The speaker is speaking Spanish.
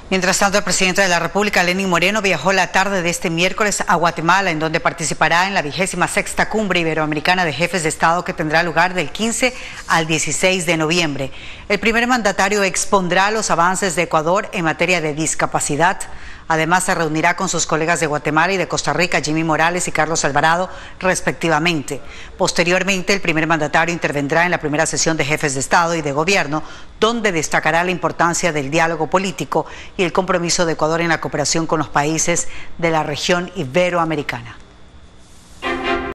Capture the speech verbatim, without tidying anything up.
Mientras tanto, el presidente de la República, Lenín Moreno, viajó la tarde de este miércoles a Guatemala, en donde participará en la vigésima sexta Cumbre Iberoamericana de Jefes de Estado, que tendrá lugar del quince al dieciséis de noviembre. El primer mandatario expondrá los avances de Ecuador en materia de discapacidad. Además, se reunirá con sus colegas de Guatemala y de Costa Rica, Jimmy Morales y Carlos Alvarado, respectivamente. Posteriormente, el primer mandatario intervendrá en la primera sesión de jefes de Estado y de Gobierno, donde destacará la importancia del diálogo político y el compromiso de Ecuador en la cooperación con los países de la región iberoamericana.